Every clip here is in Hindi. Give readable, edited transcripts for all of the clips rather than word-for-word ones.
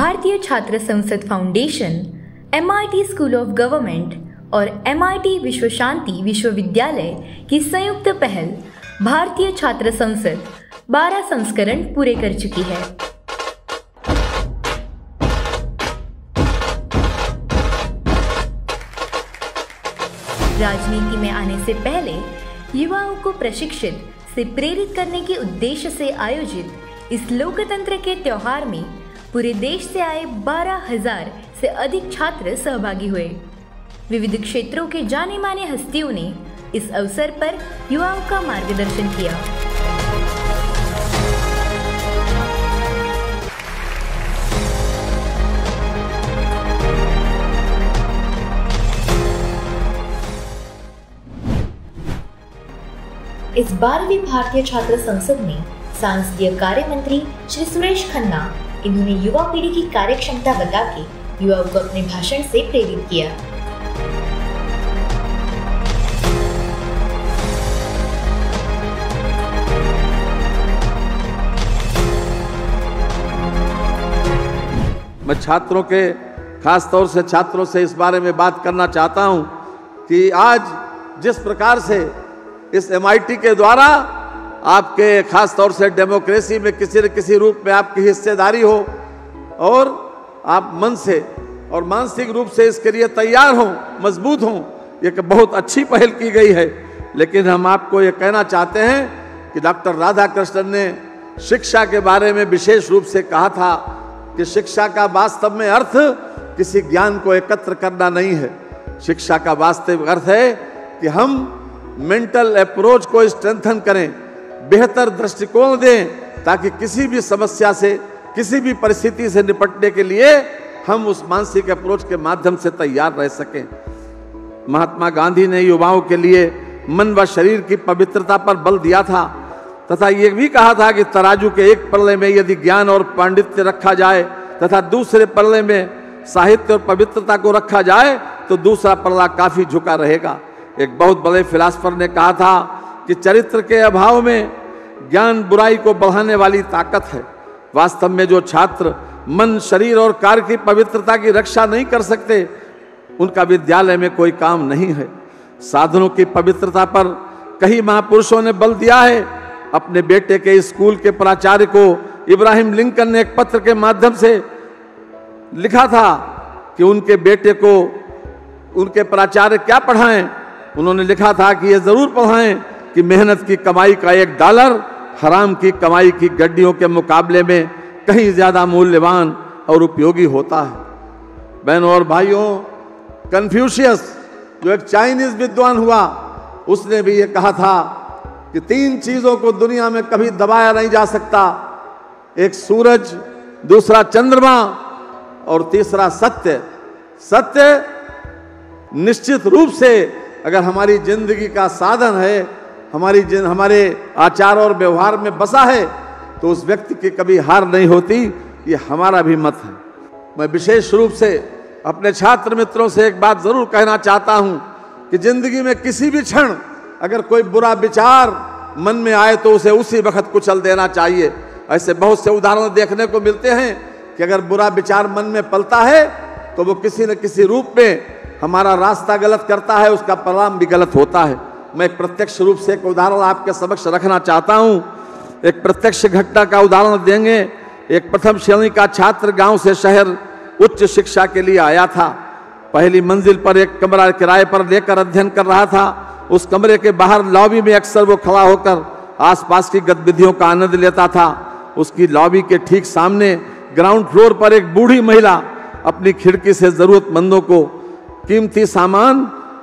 भारतीय Chhatra Sansad foundation, MIT school of government और MIT विश्व शांति विश्वविद्यालय की संयुक्त पहल भारतीय छात्र संसद 12 संस्करण पूरे कर चुकी है। राजनीति में आने से पहले युवाओं को प्रशिक्षित से प्रेरित करने के उद्देश्य से आयोजित इस लोकतंत्र के त्योहार में पूरे देश से आए 12,000 से अधिक छात्र सहभागी हुए। विविध क्षेत्रों के जाने माने हस्तियों ने इस अवसर पर युवाओं का मार्गदर्शन किया। इस 12वीं भारतीय छात्र संसद में सांसदीय कार्य मंत्री श्री सुरेश खन्ना, इन्होंने युवा पीढ़ी की कार्य क्षमता बता के युवाओं को अपने भाषण से प्रेरित किया। मैं छात्रों के, खास तौर से छात्रों से इस बारे में बात करना चाहता हूं कि आज जिस प्रकार से इस MIT के द्वारा आपके खास तौर से डेमोक्रेसी में किसी न किसी रूप में आपकी हिस्सेदारी हो और आप मन से और मानसिक रूप से इसके लिए तैयार हों, मजबूत हों, ये बहुत अच्छी पहल की गई है। लेकिन हम आपको ये कहना चाहते हैं कि डॉक्टर राधाकृष्णन ने शिक्षा के बारे में विशेष रूप से कहा था कि शिक्षा का वास्तव में अर्थ किसी ज्ञान को एकत्र करना नहीं है। शिक्षा का वास्तविक अर्थ है कि हम मेंटल अप्रोच को स्ट्रेंथन करें, बेहतर दृष्टिकोण दें, ताकि किसी भी समस्या से, किसी भी परिस्थिति से निपटने के लिए हम उस मानसिक अप्रोच के माध्यम से तैयार रह सकें। महात्मा गांधी ने युवाओं के लिए मन व शरीर की पवित्रता पर बल दिया था तथा ये भी कहा था कि तराजू के एक पल्ले में यदि ज्ञान और पांडित्य रखा जाए तथा दूसरे पल्ले में साहित्य और पवित्रता को रखा जाए तो दूसरा पल्ला काफी झुका रहेगा। एक बहुत बड़े फिलासफर ने कहा था कि चरित्र के अभाव में ज्ञान बुराई को बढ़ाने वाली ताकत है। वास्तव में जो छात्र मन, शरीर और कार्य की पवित्रता की रक्षा नहीं कर सकते, उनका विद्यालय में कोई काम नहीं है। साधनों की पवित्रता पर कई महापुरुषों ने बल दिया है। अपने बेटे के स्कूल के प्राचार्य को इब्राहिम लिंकन ने एक पत्र के माध्यम से लिखा था कि उनके बेटे को उनके प्राचार्य क्या पढ़ाएं। उन्होंने लिखा था कि ये जरूर पढ़ाएं कि मेहनत की कमाई का $1 हराम की कमाई की गड्डियों के मुकाबले में कहीं ज्यादा मूल्यवान और उपयोगी होता है। बहनों और भाइयों, कन्फ्यूशियस जो एक चाइनीज विद्वान हुआ, उसने भी ये कहा था कि 3 चीजों को दुनिया में कभी दबाया नहीं जा सकता, एक सूरज, दूसरा चंद्रमा और तीसरा सत्य। सत्य निश्चित रूप से अगर हमारी जिंदगी का साधन है, हमारे आचार और व्यवहार में बसा है, तो उस व्यक्ति की कभी हार नहीं होती। ये हमारा भी मत है। मैं विशेष रूप से अपने छात्र मित्रों से एक बात जरूर कहना चाहता हूं कि जिंदगी में किसी भी क्षण अगर कोई बुरा विचार मन में आए तो उसे उसी वक्त कुचल देना चाहिए। ऐसे बहुत से उदाहरण देखने को मिलते हैं कि अगर बुरा विचार मन में पलता है तो वो किसी न किसी रूप में हमारा रास्ता गलत करता है, उसका परिणाम भी गलत होता है। मैं एक प्रत्यक्ष रूप से एक उदाहरण आपके समक्ष रखना चाहता हूं। एक प्रत्यक्ष घटना का उदाहरण देंगे। एक प्रथम श्रेणी का छात्र गांव से शहर उच्च शिक्षा के लिए आया था। पहली मंजिल पर एक कमरा किराए पर लेकर अध्ययन कर रहा था। उस कमरे के बाहर लॉबी में अक्सर वो खड़ा होकर आसपास की गतिविधियों का आनंद लेता था। उसकी लॉबी के ठीक सामने ग्राउंड फ्लोर पर एक बूढ़ी महिला अपनी खिड़की से जरूरतमंदों को कीमती सामान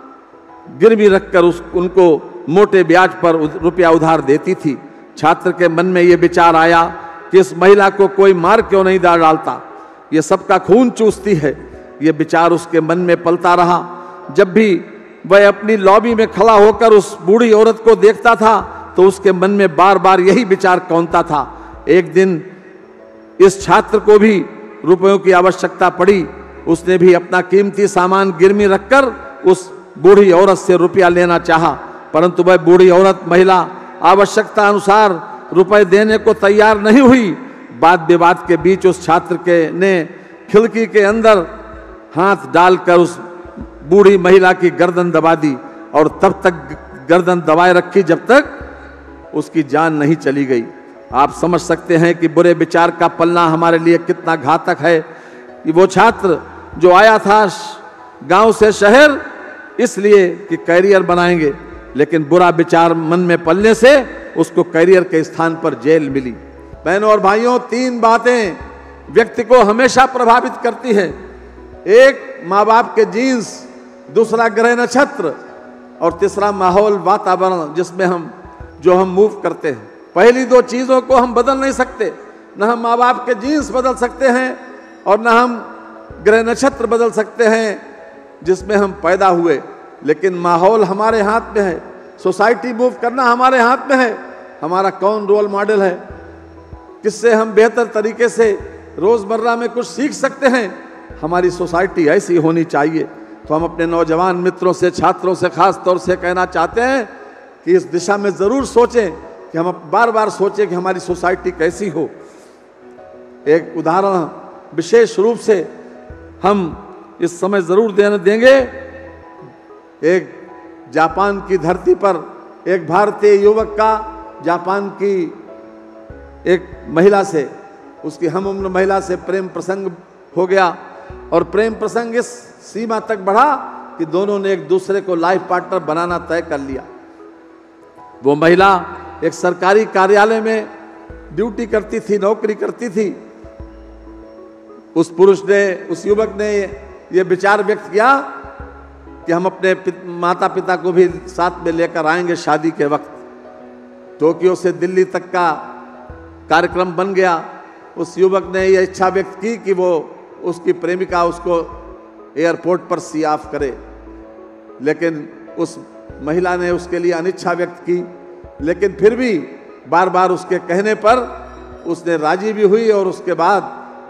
गिरवी रखकर उनको मोटे ब्याज पर रुपया उधार देती थी। छात्र के मन में यह विचार आया कि इस महिला को कोई मार क्यों नहीं डालता, ये सबका खून चूसती है। यह विचार उसके मन में पलता रहा। जब भी वह अपनी लॉबी में खड़ा होकर उस बूढ़ी औरत को देखता था तो उसके मन में बार बार यही विचार कौंधता था। एक दिन इस छात्र को भी रुपयों की आवश्यकता पड़ी। उसने भी अपना कीमती सामान गिरवी रखकर उस बूढ़ी औरत से रुपया लेना चाहा, परंतु वह बूढ़ी औरत महिला आवश्यकता अनुसार रुपए देने को तैयार नहीं हुई। वाद विवाद के बीच उस छात्र ने खिड़की के अंदर हाथ डालकर उस बूढ़ी महिला की गर्दन दबा दी और तब तक गर्दन दबाए रखी जब तक उसकी जान नहीं चली गई। आप समझ सकते हैं कि बुरे विचार का पलना हमारे लिए कितना घातक है। कि वो छात्र जो आया था गांव से शहर इसलिए कि कैरियर बनाएंगे, लेकिन बुरा विचार मन में पलने से उसको कैरियर के स्थान पर जेल मिली। बहनों और भाइयों, 3 बातें व्यक्ति को हमेशा प्रभावित करती है। एक माँ बाप के जीन्स, दूसरा ग्रह नक्षत्र और तीसरा माहौल, वातावरण जिसमें हम मूव करते हैं। पहली 2 चीजों को हम बदल नहीं सकते। न हम माँ बाप के जीन्स बदल सकते हैं और न हम ग्रह नक्षत्र बदल सकते हैं जिसमें हम पैदा हुए, लेकिन माहौल हमारे हाथ में है। सोसाइटी मूव करना हमारे हाथ में है। हमारा कौन रोल मॉडल है, किससे हम बेहतर तरीके से रोजमर्रा में कुछ सीख सकते हैं, हमारी सोसाइटी ऐसी होनी चाहिए। तो हम अपने नौजवान मित्रों से, छात्रों से खास तौर से कहना चाहते हैं कि इस दिशा में जरूर सोचें कि हम बार बार सोचें कि हमारी सोसाइटी कैसी हो। एक उदाहरण विशेष रूप से हम इस समय जरूर देंगे। एक जापान की धरती पर एक भारतीय युवक का जापान की एक महिला से, उसकी हम उम्र महिला से प्रेम प्रसंग हो गया और प्रेम प्रसंग इस सीमा तक बढ़ा कि दोनों ने एक दूसरे को लाइफ पार्टनर बनाना तय कर लिया। वो महिला एक सरकारी कार्यालय में ड्यूटी करती थी, नौकरी करती थी। उस पुरुष ने, उस युवक ने ये विचार व्यक्त किया कि हम अपने माता पिता को भी साथ में लेकर आएंगे शादी के वक्त। टोक्यो से दिल्ली तक का कार्यक्रम बन गया। उस युवक ने यह इच्छा व्यक्त की कि वो उसकी प्रेमिका उसको एयरपोर्ट पर सी ऑफ करे, लेकिन उस महिला ने उसके लिए अनिच्छा व्यक्त की। लेकिन फिर भी बार बार उसके कहने पर उसने राजी भी हुई और उसके बाद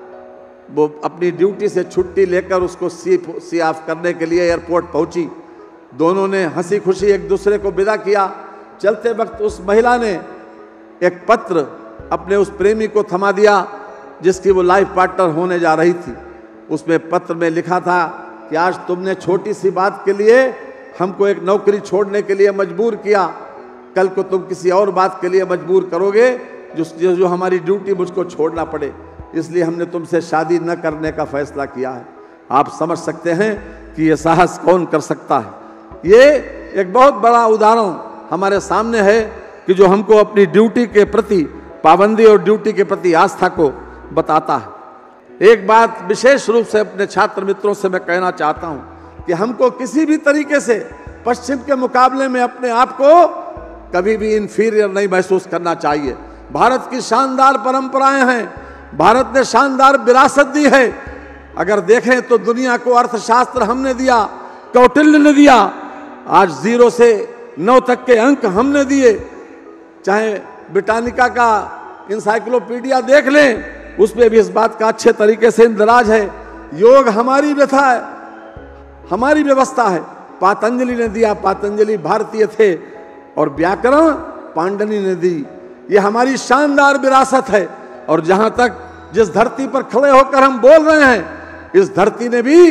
वो अपनी ड्यूटी से छुट्टी लेकर उसको सी ऑफ करने के लिए एयरपोर्ट पहुंची। दोनों ने हंसी खुशी एक दूसरे को विदा किया। चलते वक्त उस महिला ने एक पत्र अपने उस प्रेमी को थमा दिया जिसकी वो लाइफ पार्टनर होने जा रही थी। उसमें पत्र में लिखा था कि आज तुमने छोटी सी बात के लिए हमको एक नौकरी छोड़ने के लिए मजबूर किया, कल को तुम किसी और बात के लिए मजबूर करोगे जो हमारी ड्यूटी मुझको छोड़ना पड़े, इसलिए हमने तुमसे शादी न करने का फैसला किया है। आप समझ सकते हैं कि यह साहस कौन कर सकता है। ये एक बहुत बड़ा उदाहरण हमारे सामने है कि जो हमको अपनी ड्यूटी के प्रति पाबंदी और ड्यूटी के प्रति आस्था को बताता है। एक बात विशेष रूप से अपने छात्र मित्रों से मैं कहना चाहता हूं कि हमको किसी भी तरीके से पश्चिम के मुकाबले में अपने आप को कभी भी इंफीरियर नहीं महसूस करना चाहिए। भारत की शानदार परंपराएं हैं, भारत ने शानदार विरासत दी है। अगर देखें तो दुनिया को अर्थशास्त्र हमने दिया, कौटिल्य ने दिया। आज 0 से 9 तक के अंक हमने दिए। चाहे ब्रिटानिका का इंसाइक्लोपीडिया देख लें, उसमें भी इस बात का अच्छे तरीके से इंदराज है। योग हमारी व्यथा है, हमारी व्यवस्था है। पातंजलि ने दिया, पातंजलि भारतीय थे, और व्याकरण पांडनी ने दी। ये हमारी शानदार विरासत है। और जहां तक जिस धरती पर खड़े होकर हम बोल रहे हैं, इस धरती ने भी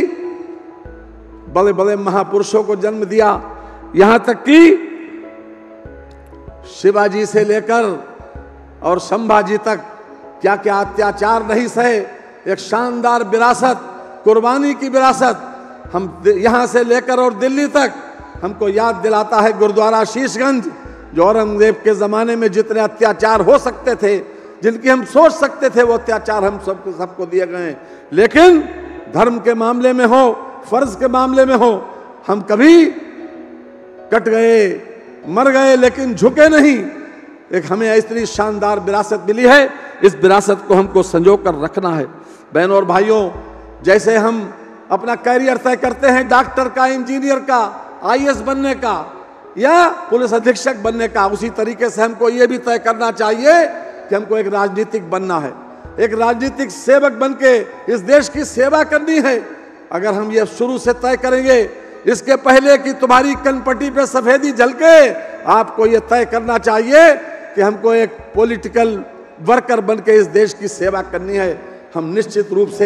बड़े बड़े महापुरुषों को जन्म दिया। यहां तक कि शिवाजी से लेकर और संभाजी तक क्या क्या अत्याचार नहीं सहे। एक शानदार विरासत, कुर्बानी की विरासत हम यहां से लेकर और दिल्ली तक हमको याद दिलाता है गुरुद्वारा शीशगंज, जो औरंगजेब के जमाने में जितने अत्याचार हो सकते थे, जिनकी हम सोच सकते थे, वो अत्याचार हम सबको दिए गए। लेकिन धर्म के मामले में हो, फर्ज के मामले में हो, हम कभी कट गए, मर गए, लेकिन झुके नहीं। एक हमें इतनी शानदार विरासत मिली है, इस विरासत को हमको संजो कर रखना है। बहनों और भाइयों, जैसे हम अपना कैरियर तय करते हैं डॉक्टर का, इंजीनियर का, IAS बनने का या पुलिस अधीक्षक बनने का, उसी तरीके से हमको ये भी तय करना चाहिए कि हमको एक राजनीतिक बनना है, एक राजनीतिक सेवक बनके इस देश की सेवा करनी है। अगर हम ये शुरू से तय करेंगे, इसके पहले कि तुम्हारी कनपट्टी पे सफेदी झलके, आपको ये तय करना चाहिए कि हमको एक पॉलिटिकल वर्कर बनके इस देश की सेवा करनी है। हम निश्चित रूप से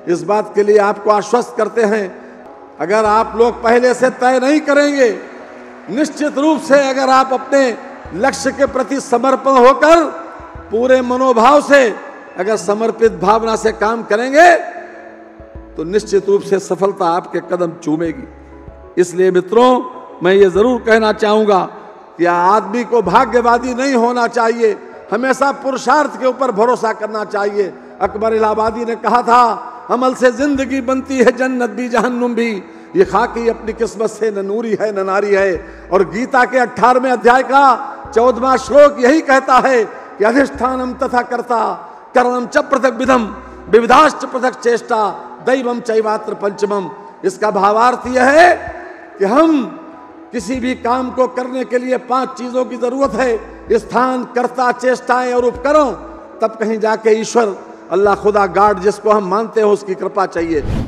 इस बात के लिए आपको आश्वस्त करते हैं, अगर आप लोग पहले से तय नहीं करेंगे, निश्चित रूप से अगर आप अपने लक्ष्य के प्रति समर्पण होकर पूरे मनोभाव से अगर समर्पित भावना से काम करेंगे तो निश्चित रूप से सफलता आपके कदम चूमेगी। इसलिए मित्रों, मैं ये जरूर कहना चाहूंगा कि आदमी को भाग्यवादी नहीं होना चाहिए, हमेशा पुरुषार्थ के ऊपर भरोसा करना चाहिए। अकबर इलाहाबादी ने कहा था, अमल से जिंदगी बनती है जन्नत भी जहन्नुम भी, ये खाकी अपनी किस्मत से न नूरी है न नारी है। और गीता के 18वें अध्याय का 14वां श्लोक यही कहता है कि अधिष्ठानम तथा कर्ता कर्णम च पृथक विधम विविधाश्च पृथक चेष्टा दैवम चैवात्र पंचमम। इसका भावार्थ यह है कि हम किसी भी काम को करने के लिए 5 चीजों की जरूरत है, स्थान, कर्ता, चेष्टाएं और उपकरण। तब कहीं जाके ईश्वर, अल्लाह, खुदा, गॉड जिसको हम मानते हैं, उसकी कृपा चाहिए।